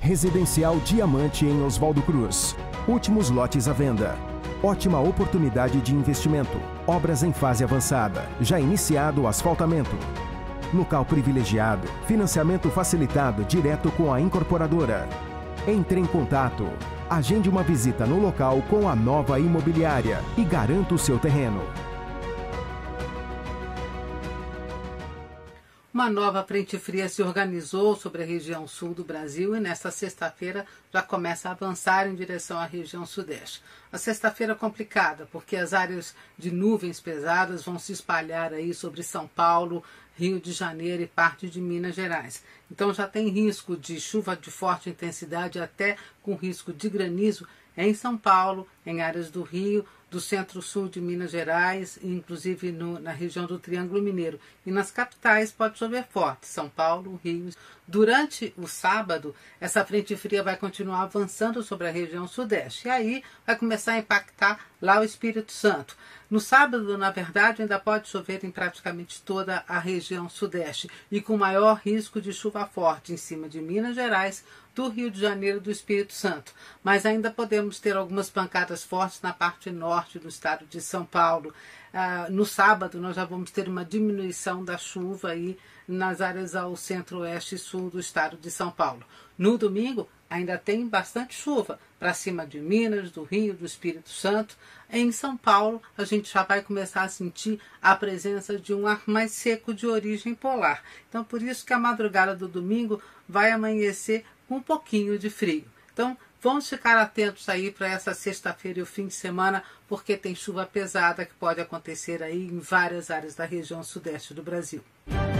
Residencial Diamante em Oswaldo Cruz. Últimos lotes à venda. Ótima oportunidade de investimento. Obras em fase avançada. Já iniciado o asfaltamento. Local privilegiado. Financiamento facilitado direto com a incorporadora. Entre em contato. Agende uma visita no local com a Nova Imobiliária e garanta o seu terreno. Uma nova frente fria se organizou sobre a região sul do Brasil e nesta sexta-feira já começa a avançar em direção à região sudeste. A sexta-feira é complicada porque as áreas de nuvens pesadas vão se espalhar aí sobre São Paulo, Rio de Janeiro e parte de Minas Gerais. Então já tem risco de chuva de forte intensidade até com risco de granizo em São Paulo, em áreas do Rio, do centro-sul de Minas Gerais, inclusive na região do Triângulo Mineiro. E nas capitais pode chover forte, São Paulo, Rio. Durante o sábado, essa frente fria vai continuar avançando sobre a região sudeste. E aí vai começar a impactar lá o Espírito Santo. No sábado, na verdade, ainda pode chover em praticamente toda a região sudeste e com maior risco de chuva forte em cima de Minas Gerais, do Rio de Janeiro e do Espírito Santo. Mas ainda podemos ter algumas pancadas fortes na parte norte do estado de São Paulo. No sábado, nós já vamos ter uma diminuição da chuva aí nas áreas ao centro-oeste e sul do estado de São Paulo. No domingo, ainda tem bastante chuva para cima de Minas, do Rio, do Espírito Santo. Em São Paulo, a gente já vai começar a sentir a presença de um ar mais seco de origem polar. Então, por isso que a madrugada do domingo vai amanhecer com um pouquinho de frio. Então, vamos ficar atentos aí para essa sexta-feira e o fim de semana, porque tem chuva pesada que pode acontecer aí em várias áreas da região sudeste do Brasil.